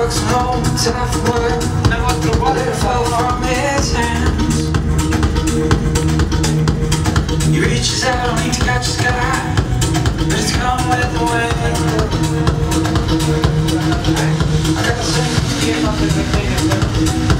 Walks home, tough wood, but it fell from his hands. He reaches out only to catch the sky, but it's come with the wind. I gotta sing, keep up with the